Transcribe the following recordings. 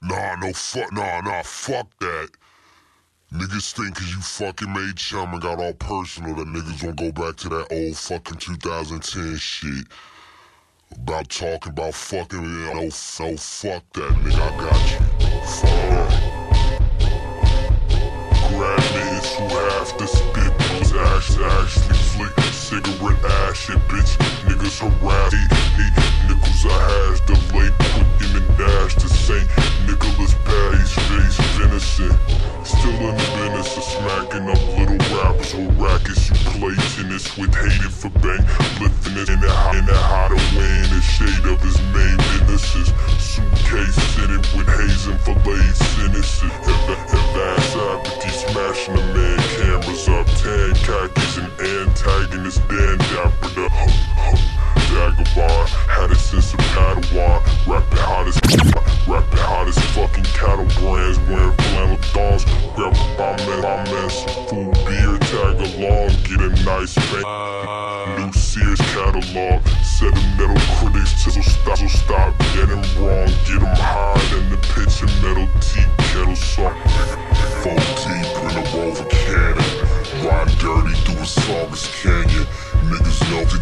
Fuck that. Niggas think cause you fucking made chum and got all personal that niggas won't go back to that old fucking 2010 shit. About talking about fucking, no, fuck that, nigga, I got you. Fuck that. Grab niggas who have to spit those actually flick cigarette ass shit, bitch. Niggas harass, eat nickels I has delayed, quick in the dash to St. Nicholas Patty's face venison. Still in the business of smacking up little rappers who rackets. You play tennis with hated for bank, lifting it in that how to win. The shade of his main businesses. Suitcase sitting with haze and filleted sentences. Advanced apathy smashing the man cameras up. Tan khakis and antagonists. Dan Dapper the Vagabond. Had it since a Padawan. Rapping hot as fucking cattle brands. Wearing flannel thongs. Grab my man some food, beer, tag along. Get a nice bang. New Sears catalog. Set of metal critics to so stop getting wrong. Get them high in the pitch and metal tea kettle song. 4 deep in a Rover cannon. Ride dirty through a Saugus Canyon. Niggas know the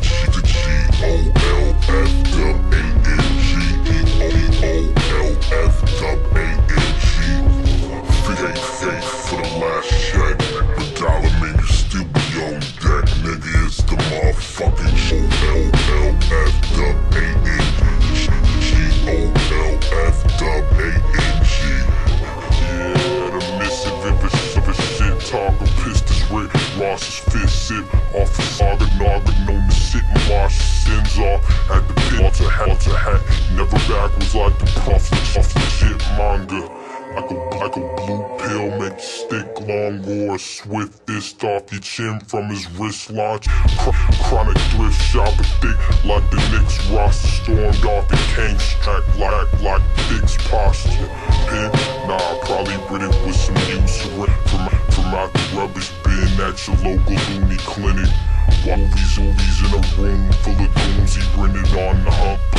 Fake for the last check. But dollar man, you still be on deck. Nigga, it's the motherfucking Yeah, the missive of a shit talker. Pissed his Rick Ross's fist sip off a saga naga. Known to sit and wash sins off at the pit. Alter hat, never backwards like the prophet off legit manga. Like a blue pill, make you stick long or a swift fist off your chin from his wrist launch. Chronic thrift shopper thick like the Knicks roster. Stormed off the Kane track like Dick's posture. Pin, nah, probably written with some use from out the rubbish bin at your local loony clinic. Movies in a room full of goons, he rented on the hump.